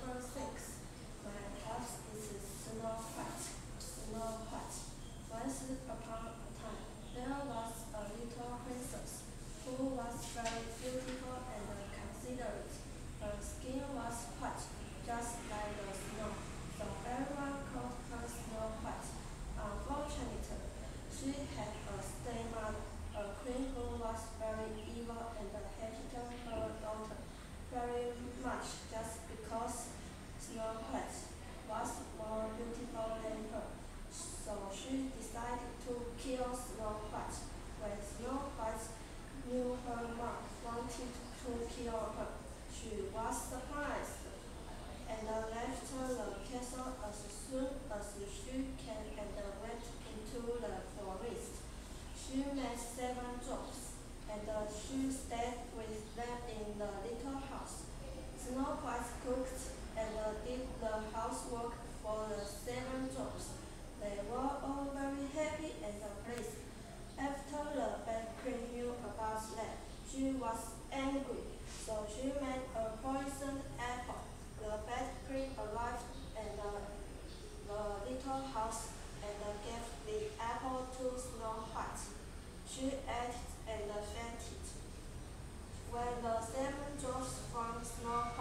Number 6. My house is Snow White. Snow White. Once upon a time, there was a little princess who was very beautiful and considerate. Her skin was white, just like the snow, so everyone called her Snow White. Unfortunately, she had a stepmother, a queen who was very evil and hated her daughter very much just because Snow White was more beautiful than her. So she decided to kill Snow White. When Snow White knew her mom wanted to kill her, she was surprised and left the castle as soon as she can and went into the forest. She met 7 dwarfs, and she stayed with them in the little house. Snow White cooked and did the housework for the 7 dwarfs. They were all very happy and pleased. After the bad queen knew about that, she was angry, so she made a poisoned apple. The bad queen arrived at the little house and gave the apple to Snow White. She ate and fainted. When the 7 dwarfs found Snow